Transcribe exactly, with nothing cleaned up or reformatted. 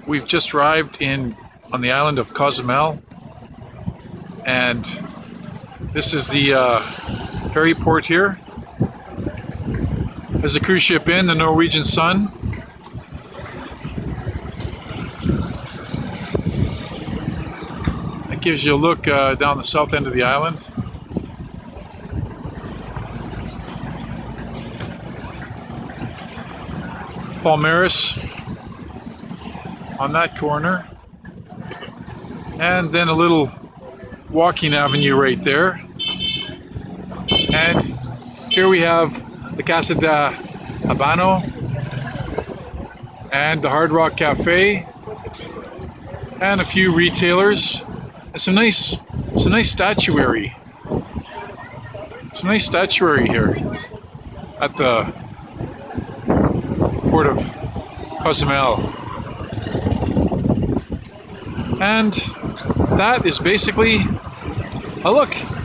We've just arrived in on the island of Cozumel, and this is the uh, ferry port here. There's a cruise ship in, the Norwegian Sun. That gives you a look uh, down the south end of the island. Palmaris on that corner, and then a little walking avenue right there. And here we have the Casa de Habano and the Hard Rock Cafe and a few retailers and some nice some nice statuary some nice statuary here at the port of Cozumel. And that is basically a look